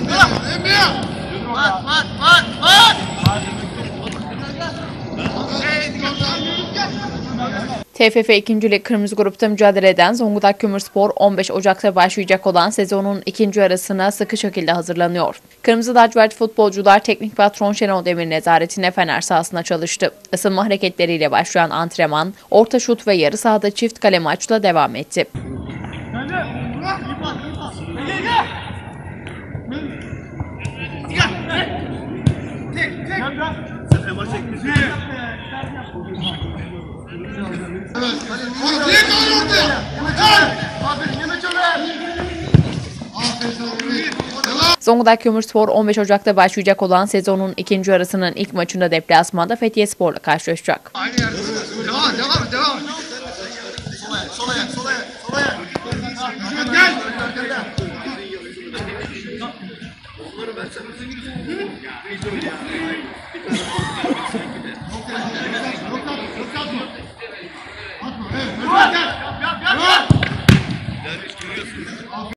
TFF 2. Lig Kırmızı Grup'ta mücadele eden Zonguldak Kömürspor 15 Ocak'ta başlayacak olan sezonun ikinci yarısına sıkı şekilde hazırlanıyor. Kırmızı lacivert futbolcular teknik patron Şenol Demir nezaretine Fener sahasına çalıştı. Isınma hareketleriyle başlayan antrenman, orta şut ve yarı sahada çift kale maçla devam etti. Zonguldak Kömürspor 15 Ocak'ta başlayacak olan sezonun ikinci yarısının ilk maçında deplasmanda Fethiyespor'la karşılaşacak. Devam. Sola yak. Gel.